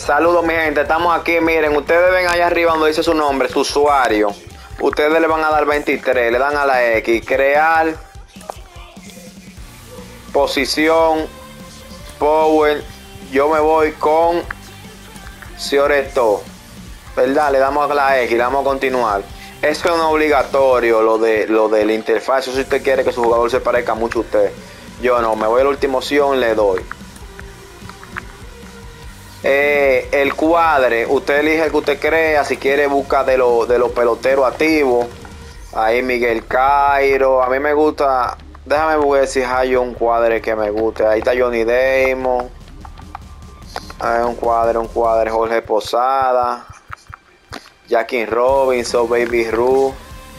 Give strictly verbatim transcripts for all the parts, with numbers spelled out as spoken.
Saludos mi gente, estamos aquí, miren, ustedes ven allá arriba donde dice su nombre, su usuario. Ustedes le van a dar veintitrés, le dan a la X, crear, posición, power, yo me voy con Cioreto, ¿verdad? Le damos a la X, le damos a continuar. Eso es no obligatorio, lo de lo de la interfaz, si usted quiere que su jugador se parezca mucho a usted. Yo no, me voy a la última opción, le doy. Eh, el cuadre, usted elige el que usted crea, si quiere busca de, lo, de los peloteros activos. Ahí Miguel Cairo, a mí me gusta, déjame ver si hay un cuadre que me guste. Ahí está Johnny Damon, hay un cuadre, un cuadre, Jorge Posada, Jackie Robinson, Baby Ruth.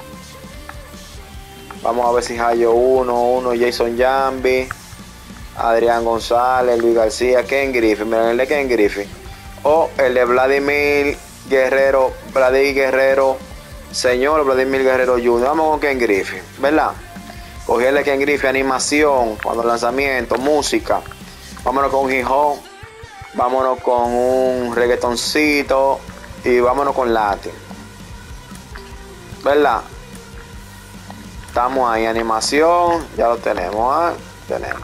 Vamos a ver si hay uno, uno, Jason Jambi, Adrián González, Luis García, Ken Griffey, miren el de Ken Griffey. O el de Vladimir Guerrero, Vladimir Guerrero, señor Vladimir Guerrero junior Vamos con Ken Griffey, ¿verdad? Cogí el de Ken Griffey, animación, cuando lanzamiento, música. Vámonos con hip hop, vámonos con un reggaetoncito y vámonos con latin, ¿verdad? Estamos ahí, animación, ya lo tenemos, ¿eh? Tenemos.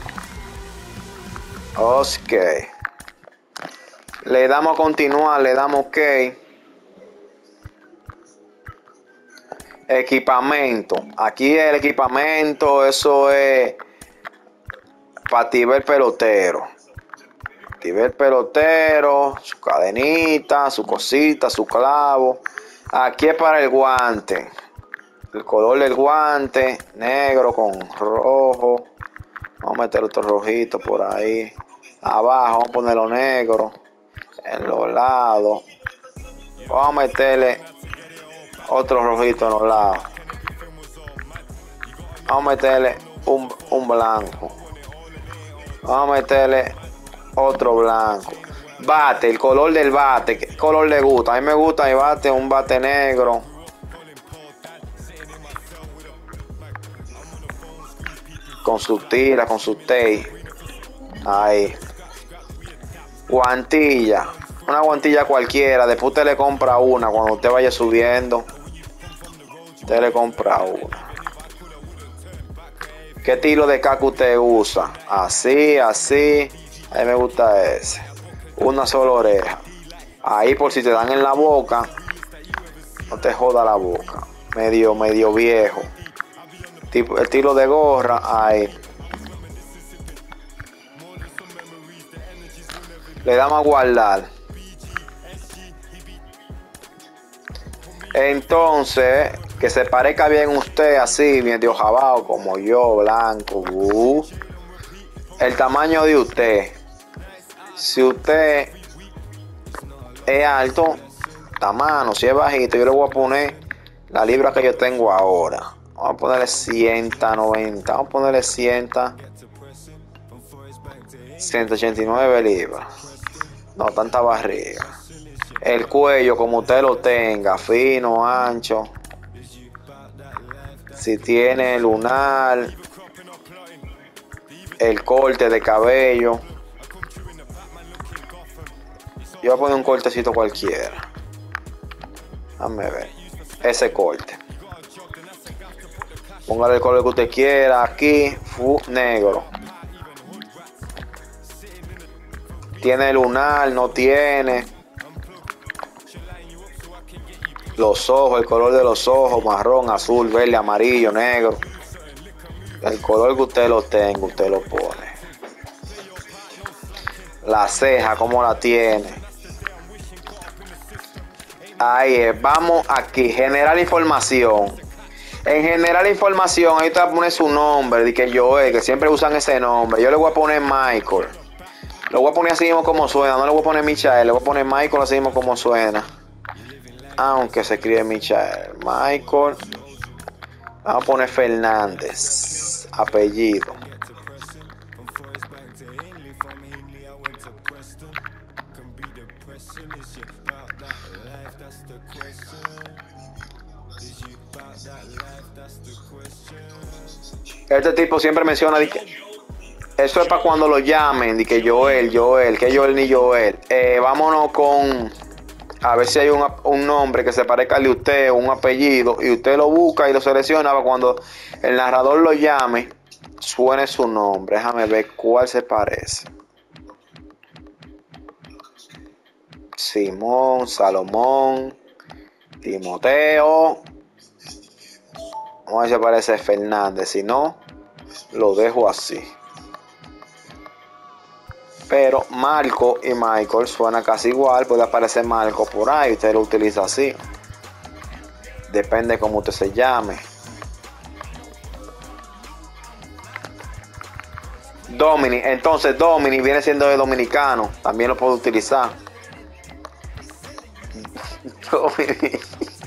Ok. Le damos a continuar, le damos OK. Equipamiento. Aquí el equipamiento, eso es para tiber pelotero. Tiber pelotero, su cadenita, su cosita, su clavo. Aquí es para el guante. El color del guante, negro con rojo. Vamos a meter otro rojito por ahí. Abajo vamos a ponerlo negro. En los lados. Vamos a meterle otro rojito en los lados. Vamos a meterle un, un blanco. Vamos a meterle otro blanco. Bate, el color del bate. ¿Qué color le gusta? A mí me gusta el bate, un bate negro. Con su tira, con su tape. Ahí. Guantilla. Una guantilla cualquiera. Después usted le compra una. Cuando usted vaya subiendo, usted le compra una. ¿Qué estilo de caca usted usa? Así, así. A mí me gusta ese. Una sola oreja. Ahí por si te dan en la boca, no te joda la boca. Medio, medio viejo. Tipo, estilo de gorra, ahí. Le damos a guardar. Entonces, que se parezca bien usted así, medio jabao como yo, blanco. Uh. El tamaño de usted. Si usted es alto, tamaño, si es bajito, yo le voy a poner la libra que yo tengo ahora. Vamos a ponerle ciento noventa. Vamos a ponerle cien. ciento ochenta y nueve libras. No, tanta barriga. El cuello, como usted lo tenga, fino, ancho. Si tiene lunar. El corte de cabello. Yo voy a poner un cortecito cualquiera. Déjame ver. Ese corte. Póngale el color que usted quiera. Aquí, fu, negro. Tiene lunar, no tiene. Los ojos, el color de los ojos, marrón, azul, verde, amarillo, negro. El color que usted lo tenga, usted lo pone. La ceja, cómo la tiene. Ahí es, vamos aquí, generar información. En generar información, ahí te va a poner su nombre, de que yo es, que siempre usan ese nombre. Yo le voy a poner Michael. Lo voy a poner así mismo como suena, no le voy a poner Michael, le voy a poner Michael así mismo como suena. Aunque se escribe Michael. Michael. Vamos a poner Fernández. Apellido. Este tipo siempre menciona que Eso es para cuando lo llamen. Y que Joel, Joel, que Joel ni Joel. Eh, vámonos con... A ver si hay un, un nombre que se parezca al de usted, un apellido, y usted lo busca y lo selecciona para cuando el narrador lo llame, suene su nombre. Déjame ver cuál se parece. Simón, Salomón, Timoteo. Vamos a ver si aparece Fernández. Si no, lo dejo así. Pero Marco y Michael suena casi igual. Puede aparecer Marco por ahí. Usted lo utiliza así. Depende de cómo usted se llame. Domini. Entonces Domini viene siendo de dominicano. También lo puedo utilizar. Domini.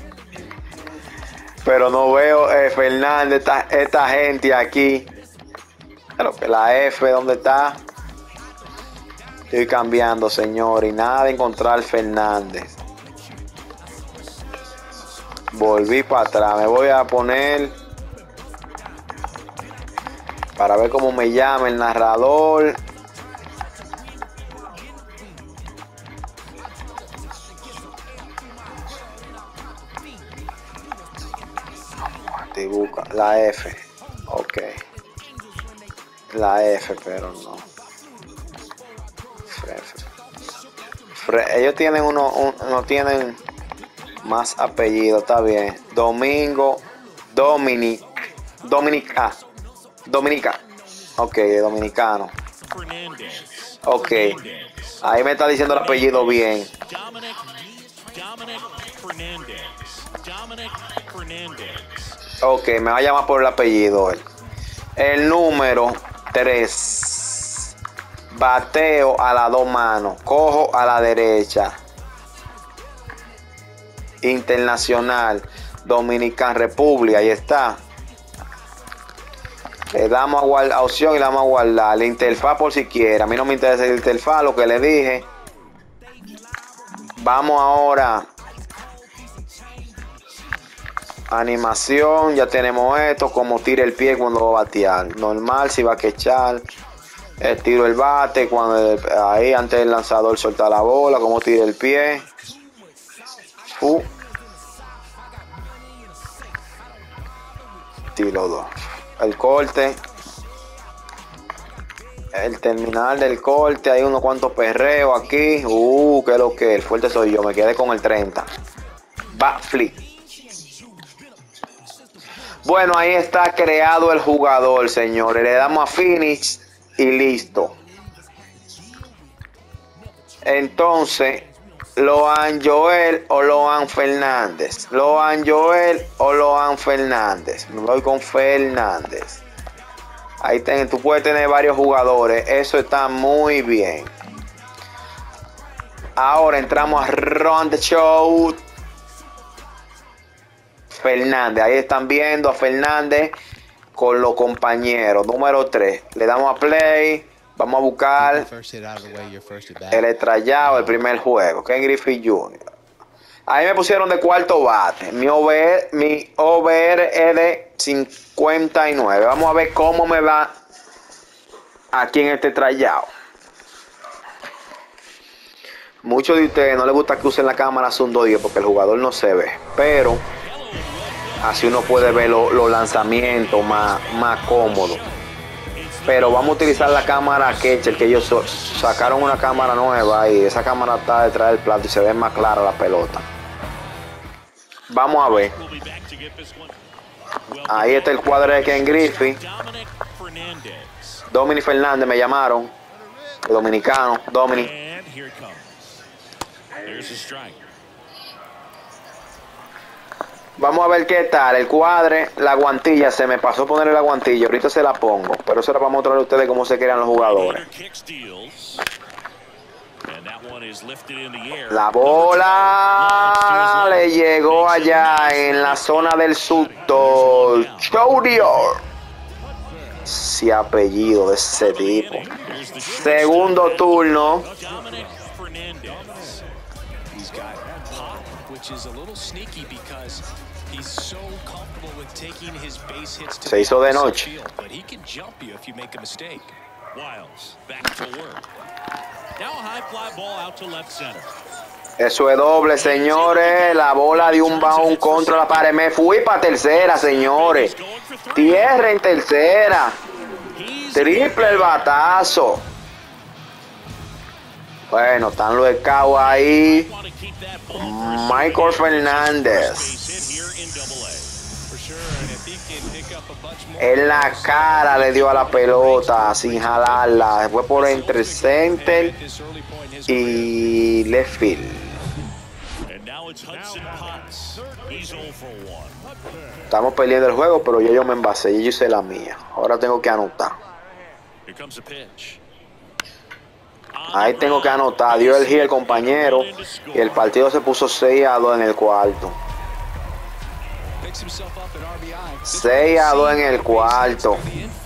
Pero no veo eh, Fernández. Esta, esta gente aquí. Pero la F, ¿dónde está? Estoy cambiando, señor, y nada de encontrar Fernández. Volví para atrás. Me voy a poner para ver cómo me llama el narrador. Te busca la F. Ok. La F, pero no. Ellos tienen uno, un, no tienen más apellidos, está bien. Domingo, Dominic, Dominica, Dominica, ok, dominicano. Ok, ahí me está diciendo el apellido bien. Ok, me va a llamar por el apellido él. El número tres. Bateo a las dos manos. Cojo a la derecha. Internacional. Dominican República. Ahí está. Le damos a, guardar, a opción y le damos a guardar. La interfaz por si quiere. A mí no me interesa el interfaz, lo que le dije. Vamos ahora. Animación. Ya tenemos esto. Como tira el pie cuando va a batear. Normal si va a quechar. El tiro el bate, cuando el, ahí antes del lanzador suelta la bola, como tira el pie. Uh. Tiro dos. El corte. El terminal del corte, hay unos cuantos perreos aquí. Uh, que lo que, el fuerte soy yo, me quedé con el treinta. Backflip. Bueno, ahí está creado el jugador, señores. Le damos a finish. Y listo. Entonces, Loan Joel o Loan Fernández. Loan Joel o Loan Fernández. Me voy con Fernández. Ahí ten, tú puedes tener varios jugadores. Eso está muy bien. Ahora entramos a Run the Show. Fernández. Ahí están viendo a Fernández con los compañeros. Número tres. Le damos a play. Vamos a buscar el estrellado del primer juego. Ken Griffey junior Ahí me pusieron de cuarto bate. Mi O V R, mi O V R es de cincuenta y nueve. Vamos a ver cómo me va aquí en este estrellado. Muchos de ustedes no les gusta que usen la cámara Zoom dos diez porque el jugador no se ve. Pero así uno puede ver los lo lanzamientos más, más cómodos. Pero vamos a utilizar la cámara Catcher, que ellos so, sacaron una cámara nueva y esa cámara está detrás del plato y se ve más clara la pelota. Vamos a ver. Ahí está el cuadro de Ken Griffey. Domini Fernández me llamaron. El dominicano, Domini. Vamos a ver qué tal. El cuadre, la guantilla, se me pasó ponerle la guantilla. Ahorita se la pongo. Pero eso era para mostrarle a ustedes cómo se crean los jugadores. La bola le llegó allá en la zona del susto. Junior. Si apellido de ese tipo. Segundo turno. Se hizo de noche. Eso es doble, señores. La bola de un bound contra la pared. Me fui para tercera, señores. Tierra en tercera. Triple el batazo. Bueno, están los scouts ahí. Michael Fernández. En la cara le dio a la pelota sin jalarla. Fue por entre center y left field. Estamos perdiendo el juego, pero yo, yo me envasé y yo hice la mía. Ahora tengo que anotar. Ahí tengo que anotar. Dio el hit el compañero y el partido se puso seis a dos en el cuarto. seis a dos en el cuarto.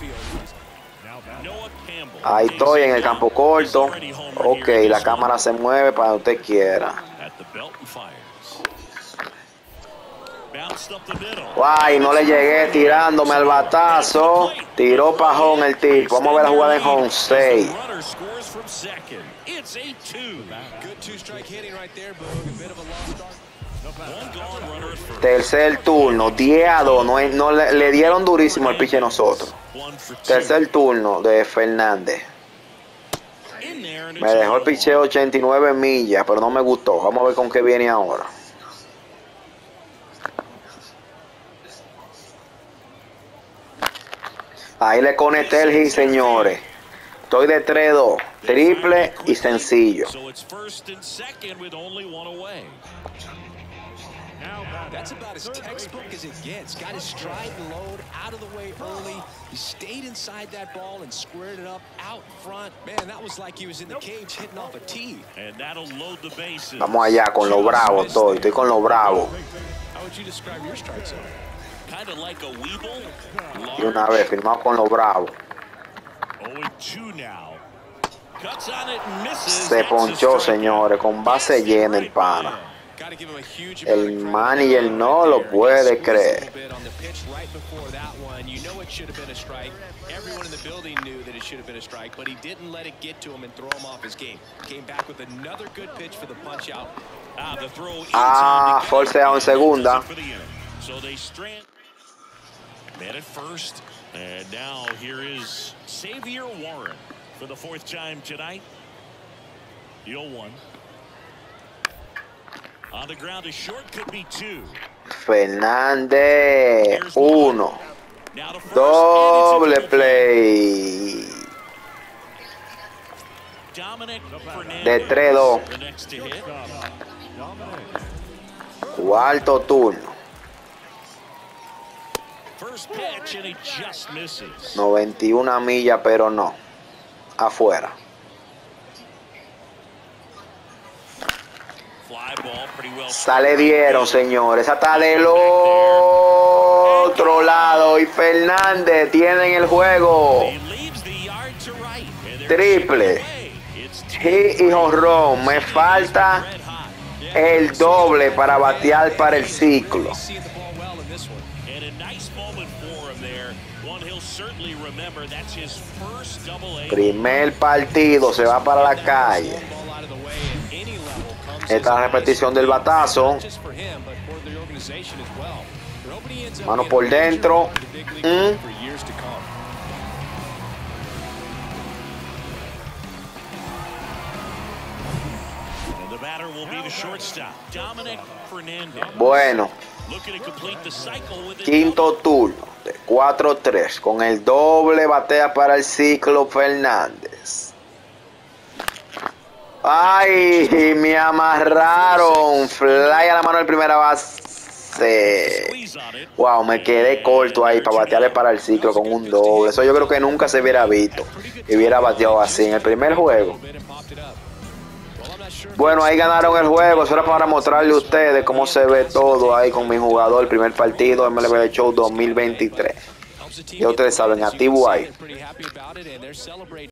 Ahí estoy en el campo corto. Ok, la cámara se mueve para donde usted quiera. Guay, no le llegué tirándome al batazo. Tiró pajón el tipo. Vamos a ver la jugada en home seis. Tercer turno, diez a dos. No, no le, le dieron durísimo el pitcher nosotros. Tercer turno de Fernández. Me dejó el picheo ochenta y nueve millas, pero no me gustó. Vamos a ver con qué viene ahora. Ahí le conecté el hit, señores. Estoy de tres dos. Triple y sencillo. That's about as textbook as it gets. Got his stride and load out of the way early. He stayed inside that ball and squared it up out front. Man, that was like he was in the cage hitting off a tee. And that'll load the bases. Vamos allá con lo bravo, estoy, estoy con lo bravo. How would you describe your strike zone? Kind of like a weeble. Y una vez firmado con lo bravo. Se ponchó, señores, con base llena el pana. El manager no lo puede creer. Ah, forceado en segunda. And now here is Xavier Warren for the fourth time tonight. The oh one. On the ground, a short could be two. Fernández, uno. Doble play. De tres dos. Cuarto turno. noventa y una millas, pero no. Afuera. Sale dieron, señores. Esa está del otro lado. Y Fernández tiene en el juego. Triple. Hit y jonrón. Me falta el doble para batear para el ciclo. Primer partido, se va para la calle. Esta es la repetición del batazo. Mano por dentro. Mm. Bueno, quinto turno de cuatro tres con el doble batea para el ciclo Fernández. Ay, me amarraron. Fly a la mano de primera base. Wow, me quedé corto ahí para batearle para el ciclo con un doble. Eso yo creo que nunca se hubiera visto y hubiera bateado así en el primer juego. Bueno, ahí ganaron el juego. Eso era para mostrarle a ustedes cómo se ve todo ahí con mi jugador. El primer partido M L B Show dos mil veintitrés. Ya ustedes saben, activo ahí.